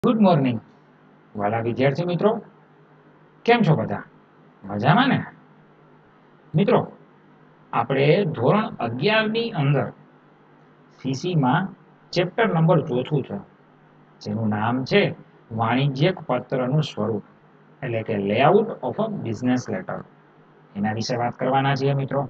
Good morning વાલા વિદ્યાર્થી મિત્રો, કેમ છો બધા? મજામાં ને? મિત્રો, આપણે ધોરણ 11 ની અંદર સીસી માં ચેપ્ટર નંબર 4 છે, જેનું નામ છે વાણિજ્યક પત્રનું સ્વરૂપ, એટલે કે layout of a business letter. એના વિશે વાત કરવાના છીએ મિત્રો.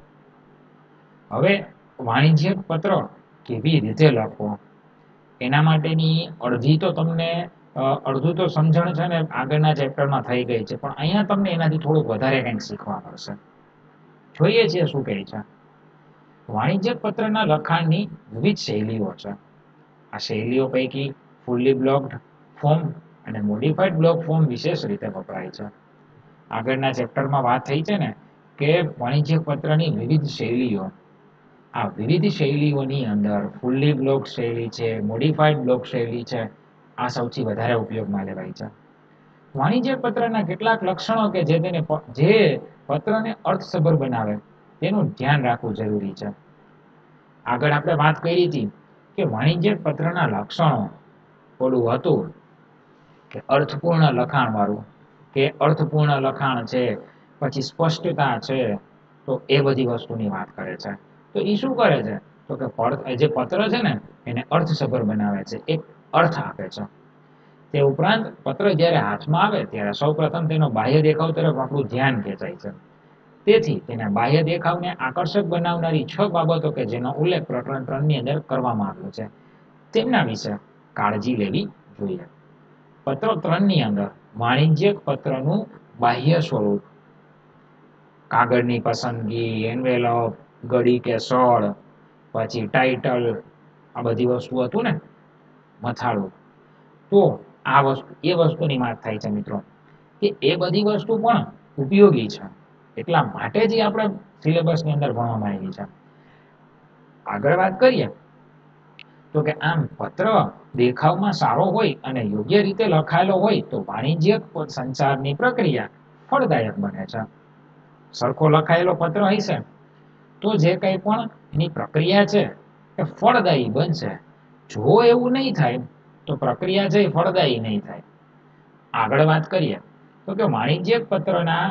હવે વાણિજ્યક પત્ર કેવી રીતે લખવો, એના માટેની અડધી તો તમને અડધું તો સમજણ છે ને આગળના ચેપ્ટરમાં થઈ ગઈ છે, પણ અહીંયા તમને એનાથી થોડુંક વધારે કંઈક શીખવા મળશે. જોઈએ છીએ શું કહે છે. વાણિજ્યક પત્રના લખાણની વિવિધ શૈલીઓ છે. આ શૈલીઓ પૈકી ફુલ્લી બ્લોક્ડ ફોર્મ અને મોડિફાઈડ બ્લોક ફોર્મ વિશેષ રીતે વપરાય છે. આગળના ચેપ્ટરમાં વાત થઈ છે ને કે વાણિજ્યક પત્રની વિવિધ શૈલીઓ. આ વિવિધ શૈલીઓની અંદર ફુલ્લી બ્લોક શૈલી છે, મોડિફાઈડ બ્લોક શૈલી છે, આ સૌથી વધારે ઉપયોગમાં લેવાય છે. વાણિજ્યક પત્રના કેટલાક લક્ષણો કે જે પત્રને અર્થસભર બનાવે તેનું ધ્યાન રાખવું જરૂરી છે. આગળ આપણે વાત કરી હતી કે વાણિજ્યક પત્રના લક્ષણો ઓલું હતું કે અર્થપૂર્ણ લખાણ વાળું, કે અર્થપૂર્ણ લખાણ છે, પછી સ્પષ્ટતા છે, તો એ બધી વસ્તુની વાત કરે છે. તો એ શું કરે છે? તો કે જે પત્ર છે ને એને અર્થસભર બનાવે છે, એક અર્થ આપે છે. તે ઉપરાંત પત્ર જ્યારે હાથમાં આવે ત્યારે સૌપ્રથમ તેનો બાહ્ય દેખાવ તરફ આપણું ધ્યાન ખેંચાય છે. તેથી તેના બાહ્ય દેખાવને આકર્ષક બનાવનારી 6 બાબતો કે જેનો ઉલ્લેખ પ્રકરણ 3 ની અંદર કરવામાં આવ્યો છે, તેમના વિશે કાળજી લેવી જોઈએ. પત્ર 3 ની અંદર વાણિજ્યક પત્રનું બાહ્ય સ્વરૂપ, કાગળની પસંદગી, એન્વેલોપ, ગડી કે સળ, પછી ટાઇટલ, આ બધી વસ્તુ હતું ને, મથાળું. તો આ વસ્તુની વાત થાય છે મિત્રો, કે એ બધી વસ્તુ પણ ઉપયોગી છે, એટલા માટે જ આપણે સિલેબસની અંદર ભણવામાં આવી છે. આગળ વાત કરીએ તો કે આમ પત્ર દેખાવમાં સારો હોય અને યોગ્ય રીતે લખાયેલો હોય તો વાણિજ્યક સંચારની પ્રક્રિયા ફળદાયક બને છે. સરખો લખાયેલો પત્ર હશે તો જે કંઈ પણ એની પ્રક્રિયા છે એ ફળદાયી બનશે. જો એવું નહીં થાય તો પ્રક્રિયા છે એ ફળદાયી નહીં થાય. આગળ વાત કરીએ તો કે વાણિજ્યક પત્રના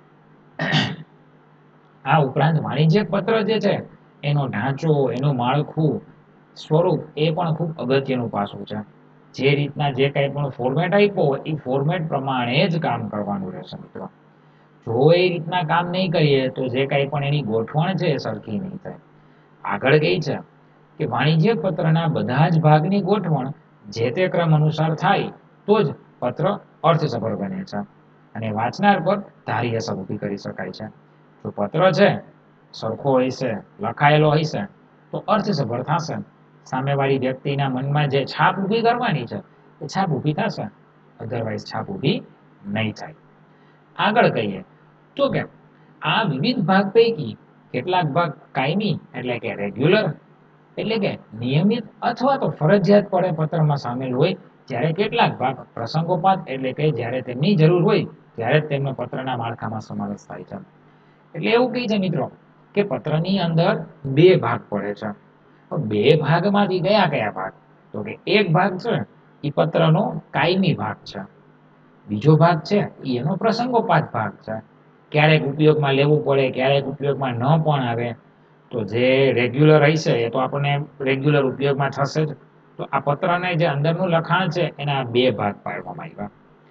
આ ઉપરાંત વાણિજ્યક પત્ર જે છે એનો ઢાંચો, એનું માળખું, સ્વરૂપ એ પણ ખૂબ અગત્યનું પાસું છે. જે રીતના જે કંઈ પણ ફોર્મેટ આપ્યો હોય એ ફોર્મેટ પ્રમાણે જ કામ કરવાનું રહેશે મિત્રો. જો એ રીતના કામ નહીં કરીએ તો જે કંઈ પણ એની ગોઠવણ છે એ સરખી નહીં થાય. આગળ કઈ છે કે વાણિજ્યક પત્રના બધા જ ભાગની ગોઠવણ જે તે ક્રમ અનુસાર થાય તો જ પત્ર અર્થસભર બને છે અને વાંચનાર પર ધારી અસર ઊભી કરી શકાય છે. જો પત્ર છે સરખો હશે, લખાયેલો હશે તો અર્થસભર થશે. સામેવાળી વ્યક્તિના મનમાં જે છાપ ઊભી કરવાની છે એ છાપ ઊભી થશે, અધરવાઇઝ છાપ ઊભી નહીં થાય. આગળ કહીએ તો કે આ વિવિધ ભાગ પૈકી કેટલાક ભાગ કાયમી એટલે કે રેગ્યુલર, એટલે કે નિયમિત અથવા તો ફરજિયાતપણે પત્રમાં સામેલ હોય, જ્યારે કેટલાક ભાગ પ્રસંગોપાત એટલે કે જ્યારે તેમની જરૂર હોય ત્યારે જ તેમનો પત્રના માળખામાં સમાવેશ થાય છે. એટલે એવું કહે છે મિત્રો કે પત્રની અંદર 2 ભાગ પડે છે. 2 ભાગમાંથી કયા કયા ભાગ? તો કે એક ભાગ છે એ પત્રનો કાયમી ભાગ છે, બીજો ભાગ છે એનો પ્રસંગોપાત ભાગ છે. ક્યારેક ઉપયોગમાં લેવું પડે, ક્યારેક ઉપયોગમાં ન પણ આવે. તો જે રેગ્યુલર હશે એ તો આપણને રેગ્યુલર ઉપયોગમાં થશે જ. તો આ પત્રને જે અંદરનું લખાણ છે એના 2 ભાગ પાડવામાં આવ્યા.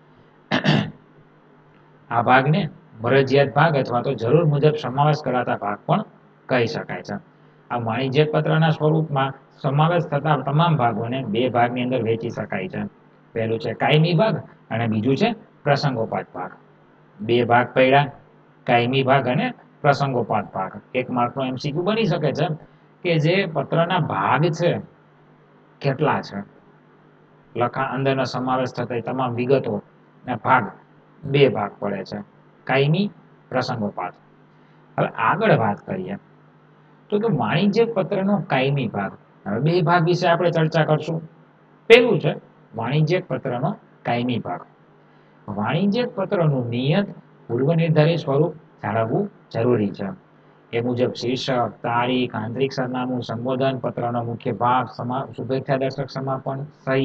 આ ભાગને ફરજિયાત ભાગ અથવા તો જરૂર મુજબ સમાવેશ કરાતા ભાગ પણ કહી શકાય છે. આ વાણિજ્યક પત્રના સ્વરૂપમાં સમાવેશ થતા તમામ ભાગોને 2 ભાગની અંદર વહેંચી શકાય છે. પહેલું છે કાયમી ભાગ અને બીજું છે પ્રસંગોપાત ભાગ. 2 ભાગ પડ્યા, કાયમી ભાગ અને પ્રસંગોપાત ભાગ. 1 માર્કનો MCQ બની શકે છે કે જે પત્રના ભાગ છે કેટલા છે, લખાણ અંદરનો સમાવેશ થતા તમામ વિગતો ના ભાગ 2 ભાગ પડે છે, કાયમી, પ્રસંગોપાત. હવે આગળ વાત કરીએ તો કે વાણિજ્યક પત્રનો કાયમી ભાગ. હવે 2 ભાગ વિશે આપણે ચર્ચા કરશું. પહેલું છે વાણિજ્યક પત્રનો કાયમી ભાગ. વાણિજ્યક પત્રનું નિયત પૂર્વ નિર્ધારિત સ્વરૂપ જાળવવું જરૂરી છે. એ મુજબ શીર્ષક, તારીખ, આંતરિક સરનામું, સંબોધન, પત્રનો મુખ્ય ભાગ, શુભેચ્છા દર્શક સમાપન, સહી,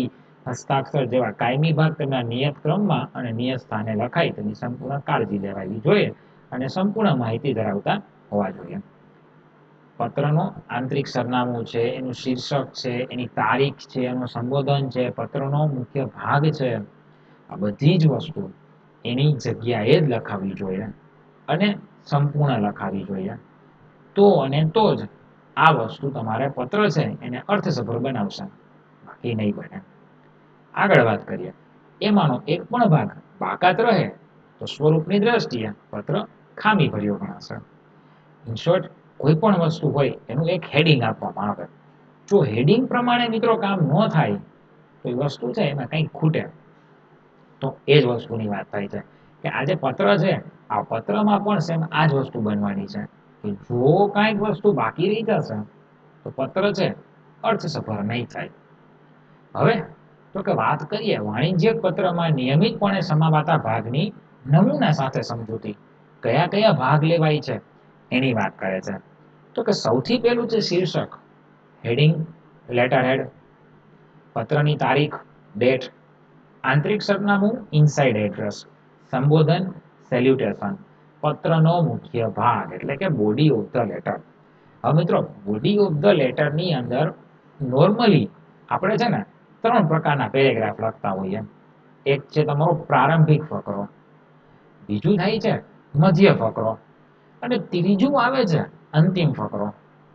હસ્તાક્ષર જેવા કાયમી ભાગ તેમના નિયત ક્રમમાં અને નિયત સ્થાને લખાય તેની સંપૂર્ણ કાળજી લેવાવી જોઈએ અને સંપૂર્ણ માહિતી ધરાવતા હોવા જોઈએ. પત્રનો આંતરિક સરનામું છે, એનું શીર્ષક છે, એની તારીખ છે, એનું સંબોધન છે, પત્રનો મુખ્ય ભાગ છે, આ બધી જ વસ્તુ એની જગ્યાએ જ લખાવવી જોઈએ અને સંપૂર્ણ લખાવી જોઈએ. તો અને તો જ આ વસ્તુ તમારે પત્ર છે એને અર્થસભર બનાવશે, બાકી નહીં બને. આગળ વાત કરીએ, એમાંનો એક પણ ભાગ બાકાત રહે તો સ્વરૂપની દ્રષ્ટિએ પત્ર ખામી ભર્યો ગણાશે. ઇન શોર્ટ, કોઈ પણ વસ્તુ હોય એનું એક હેડિંગ આપવામાં આવે. જો હેડિંગ પ્રમાણે મિત્રો કામ ન થાય તો એ વસ્તુ છે એમાં કંઈક ખૂટે. તો એ જ વસ્તુની વાત થાય છે કે આ જે પત્ર છે, આ પત્રમાં પણ સેમ આ જ વસ્તુ બનવાની છે કે જો કાંઈક વસ્તુ બાકી રહી જશે તો પત્ર છે અર્થસભર નહીં થાય. હવે તો કે વાત કરીએ વાણિજ્યક પત્રમાં નિયમિતપણે સમાવાતા ભાગની નમૂના સાથે સમજૂતી. કયા કયા ભાગ લેવાય છે એની વાત કરે છે. તો કે સૌથી પહેલું છે શીર્ષક, હેડિંગ, લેટર હેડ, પત્રની તારીખ, ડેટ, આંતરિક સરનામું, ઇનસાઇડ એડ્રેસ, સંબોધન, સેલ્યુટેશન, પત્રનો મુખ્ય ભાગ એટલે કે બોડી ઓફ ધ લેટર. હવે મિત્રો, બોડી ઓફ ધ લેટરની અંદર નોર્મલી આપણે છે ને 3 પ્રકારના પેરેગ્રાફ લખતા હોઈએ. એક છે તમારો પ્રારંભિક ફકરો, બીજું થાય છે મધ્ય ફકરો અને ત્રીજું આવે છે અંતિમ ફકરો.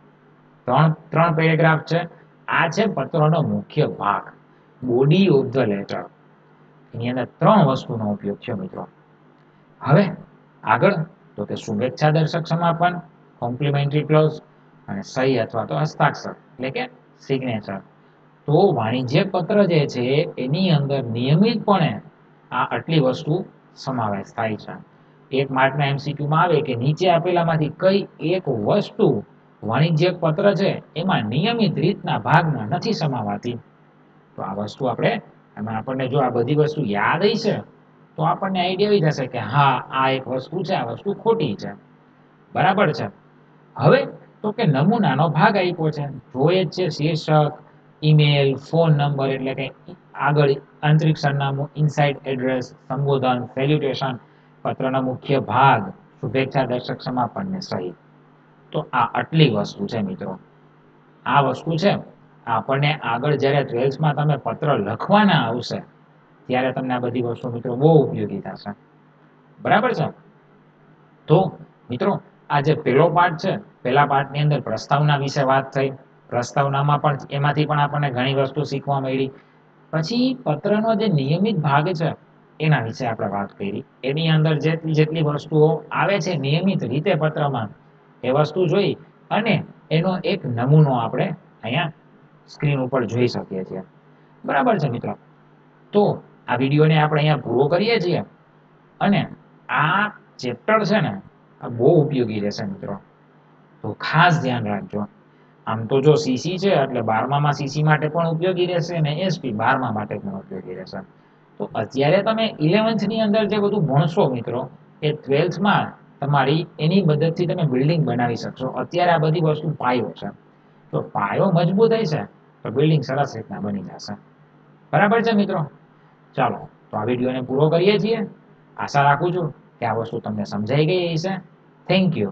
ત્રણ પેરેગ્રાફ છે. આ છે પત્રનો મુખ્ય ભાગ, બોડી ઓફ ધ લેટર. એની અંદર 3 વસ્તુનો ઉપયોગ છે મિત્રો. હવે આગળ તો કે શુભેચ્છા દર્શક સમાપન, કોમ્પ્લિમેન્ટરી ક્લોઝ અને સહી અથવા તો હસ્તાક્ષર એટલે કે સિગ્નેચર. તો વાણિજ્યક પત્ર જે છે એની અંદર નિયમિતપણે આ આટલી વસ્તુ સમાવેશ થાય છે. એક માર્કના એમસીક્યુમાં આવે કે નીચે આપેલામાંથી કઈ એક વસ્તુ વાણિજ્યક પત્ર છે એમાં નિયમિત રીતના ભાગમાં નથી સમાવાતી. તો આ વસ્તુ એમાં આપણને જો આ બધી વસ્તુ યાદ હશે તો આપણને આઈડિયા આવી જશે કે હા આ એક વસ્તુ છે, આ વસ્તુ ખોટી છે. બરાબર છે. હવે તો કે નમૂનાનો ભાગ આપ્યો છે, જોઈએ છે શીર્ષક, ઈમેલ, ફોન નંબર એટલે કે આગળ આંતરિક સરનામું, ઇનસાઇડ એડ્રેસ, સંબોધન, સેલ્યુટેશન, પત્રનો મુખ્ય ભાગ, શુભેચ્છા દર્શક સમાપન ને સહી. તો આ આટલી વસ્તુ છે મિત્રો. આ વસ્તુ છે આપણને આગળ જ્યારે 12થમાં તમે પત્ર લખવાના આવશે ત્યારે તમને આ બધી વસ્તુ મિત્રો બહુ ઉપયોગી થશે. બરાબર છે. તો મિત્રો આ જે પહેલો પાર્ટ છે, પહેલા પાર્ટની અંદર પ્રસ્તાવના વિશે વાત થઈ. પ્રસ્તાવનામાં પણ એમાંથી પણ આપણને ઘણી વસ્તુ શીખવા મળી. પછી પત્રનો જે નિયમિત ભાગ છે એના વિશે આપણે વાત કરી. એની અંદર જેટલી વસ્તુઓ આવે છે નિયમિત રીતે પત્રમાં એ વસ્તુ જોઈ અને એનો એક નમૂનો આપણે અહીંયા સ્ક્રીન ઉપર જોઈ શકીએ છીએ. બરાબર છે મિત્રો. તો આ વિડીયોને આપણે અહીંયા પૂરો કરીએ છીએ અને આ ચેપ્ટર છે ને આ બહુ ઉપયોગી રહેશે મિત્રો. તો ખાસ ધ્યાન રાખજો. આમ તો જો સીસી છે એટલે 12મામાં સીસી માટે પણ ઉપયોગી રહેશે અને એસપી 12મા માટે પણ ઉપયોગી રહેશે. તો અત્યારે તમે 11થની અંદર જે બધું ભણશો મિત્રો એ 12થમાં તમારી એની મદદથી તમે બિલ્ડિંગ બનાવી શકશો. અત્યારે આ બધી વસ્તુ પાયો છે. તો પાયો મજબૂત હશે તો બિલ્ડિંગ સરસ રીતના બની જશે. બરાબર છે મિત્રો. ચાલો તો આ વિડીયોને પૂરો કરીએ છીએ. આશા રાખું છું કે આ વસ્તુ તમને સમજાઈ ગઈ હશે. Thank you.